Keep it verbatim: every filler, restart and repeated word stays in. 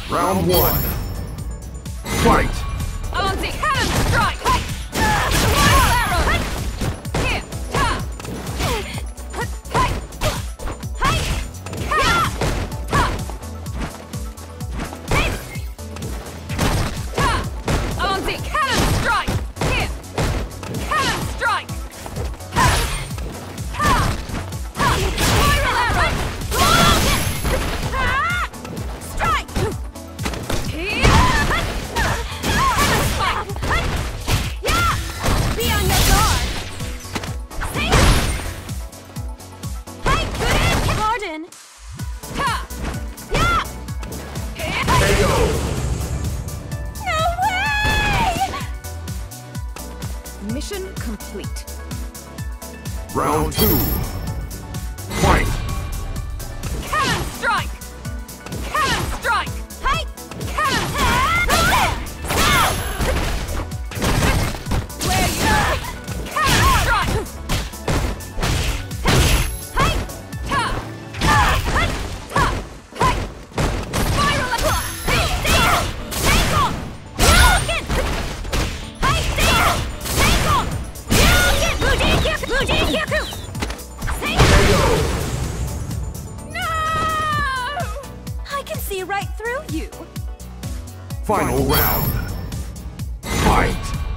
Round one. Fight! On the cannon strike! Hey! Wild arrow! Hey! Here! Ta! Hey! Hey! Cannon! Ta! Hey! Ta! On the cannon strike! Here! Cannon strike! Ha! Ta! Ta! Spiral arrow! Strike! Here! Be on your guard! Hey! Hey! Pardon! Ha! Yeah! K O! No way! Mission complete. Round two. Fight! Cannon strike! Cannon strike! Hey! Cannon! Where you are? Cannon strike! Hey! Ta! Ta! Ta! Hey! Spiral attack! Hey! There! Take off! Yoken! Hey! There! Take off! Yoken! Mujin-gyaku! Mujin-gyaku! K O! No! I can see right through you. Final round. Fight!